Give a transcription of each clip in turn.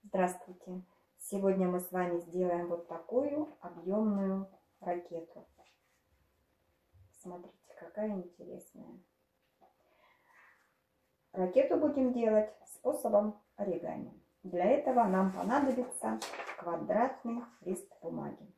Здравствуйте! Сегодня мы с вами сделаем вот такую объемную ракету. Смотрите, какая интересная. Ракету будем делать способом оригами. Для этого нам понадобится квадратный лист бумаги.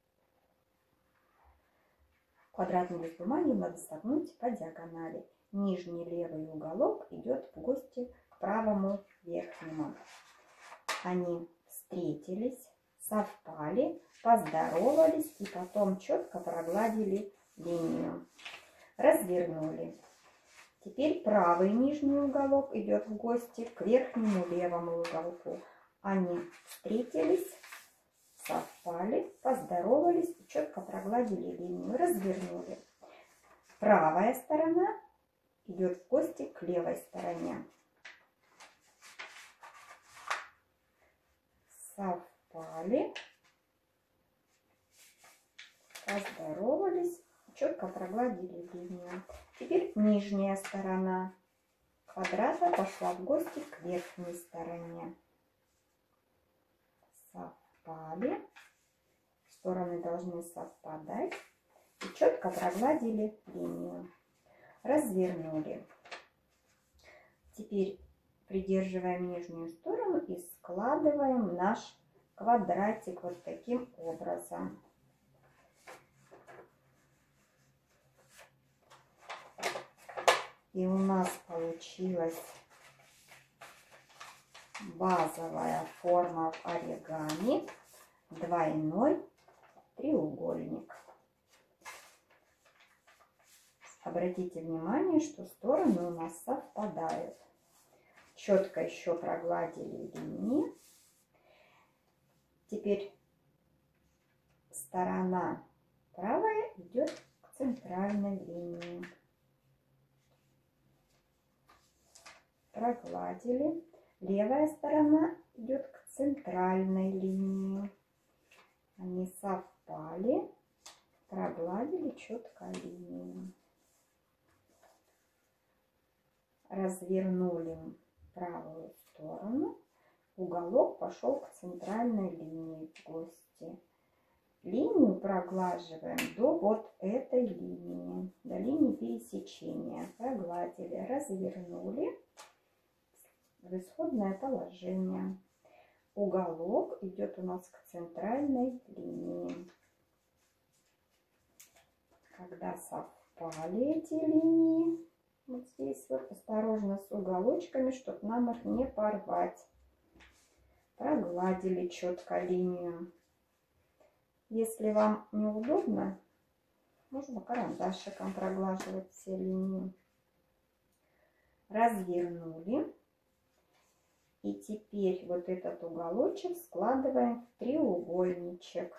Квадратный лист бумаги надо согнуть по диагонали. Нижний левый уголок идет в гости к правому верхнему. Они встретились, совпали, поздоровались и потом четко прогладили линию. Развернули. Теперь правый нижний уголок идет в гости к верхнему левому уголку. Они встретились, совпали, поздоровались и четко прогладили линию. Развернули. Правая сторона идет в гости к левой стороне. Совпали, поздоровались, четко прогладили линию. Теперь нижняя сторона квадрата пошла в гости к верхней стороне. Совпали, стороны должны совпадать и четко прогладили линию. Развернули. Теперь придерживаем нижнюю сторону и складываем наш квадратик вот таким образом. И у нас получилась базовая форма в оригами, двойной треугольник. Обратите внимание, что стороны у нас совпадают. Четко еще прогладили линии. Теперь сторона правая идет к центральной линии. Прогладили. Левая сторона идет к центральной линии. Они совпали. Прогладили четко линию. Развернули правую сторону. Уголок пошел к центральной линии в гости. Линию проглаживаем до вот этой линии, до линии пересечения. Прогладили, развернули в исходное положение. Уголок идет у нас к центральной линии. Когда совпали эти линии, вот здесь вот осторожно с уголочками, чтобы нам их не порвать. Прогладили четко линию. Если вам неудобно, можно карандашиком проглаживать все линии. Развернули. И теперь вот этот уголочек складываем в треугольничек.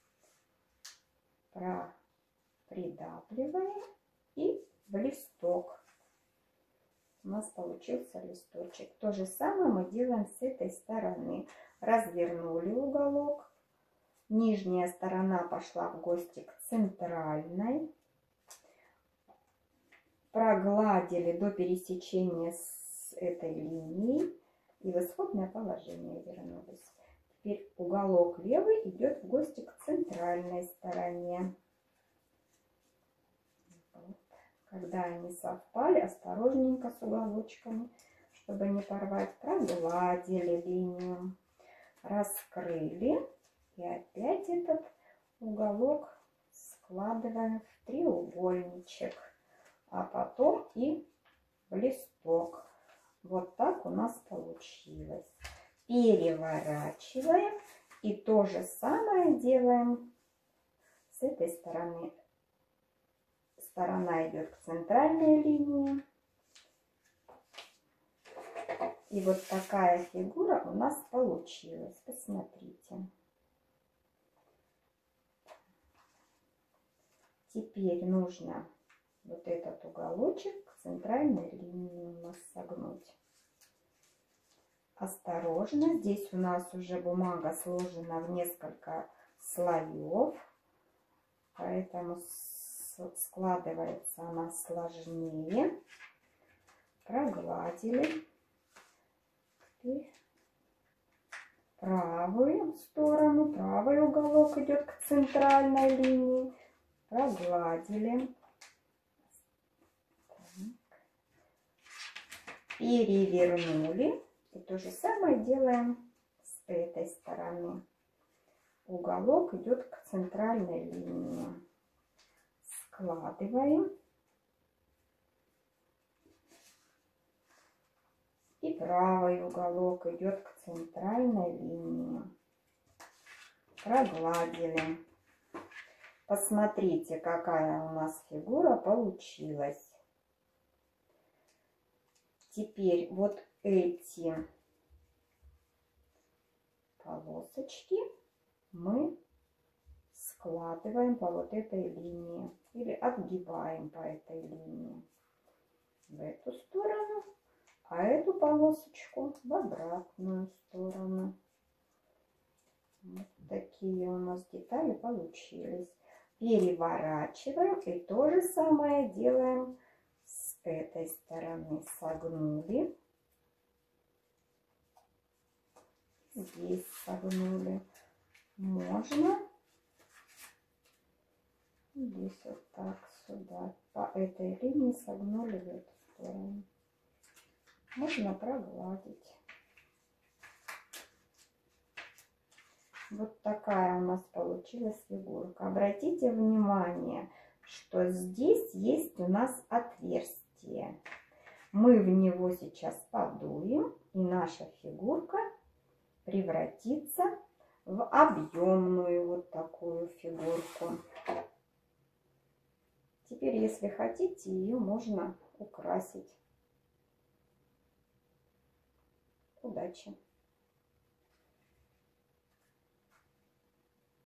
Придавливаем и в листок. У нас получился листочек. То же самое мы делаем с этой стороны. Развернули уголок. Нижняя сторона пошла в гости к центральной. Прогладили до пересечения с этой линией. И в исходное положение вернулись. Теперь уголок левый идет в гости к центральной стороне. Когда они совпали, осторожненько с уголочками, чтобы не порвать, прогладили линию, раскрыли и опять этот уголок складываем в треугольничек, а потом и в листок. Вот так у нас получилось. Переворачиваем и то же самое делаем с этой стороны. Сторона идет к центральной линии. И вот такая фигура у нас получилась. Посмотрите. Теперь нужно вот этот уголочек к центральной линии у нас согнуть. Осторожно. Здесь у нас уже бумага сложена в несколько слоев. Поэтому складывается она сложнее. Прогладили. И правую сторону, правый уголок идет к центральной линии. Прогладили. Перевернули. И то же самое делаем с этой стороны. Уголок идет к центральной линии. Складываем. И правый уголок идет к центральной линии. Прогладили. Посмотрите, какая у нас фигура получилась. Теперь вот эти полосочки мы складываем по вот этой линии или отгибаем по этой линии в эту сторону, а эту полосочку в обратную сторону. Вот такие у нас детали получились. Переворачиваем и то же самое делаем с этой стороны. Согнули. Здесь согнули. Можно здесь вот так сюда. По этой линии согнули в эту сторону. Можно прогладить. Вот такая у нас получилась фигурка. Обратите внимание, что здесь есть у нас отверстие. Мы в него сейчас подуем, и наша фигурка превратится в объемную вот такую фигурку. Теперь, если хотите, ее можно украсить. Удачи!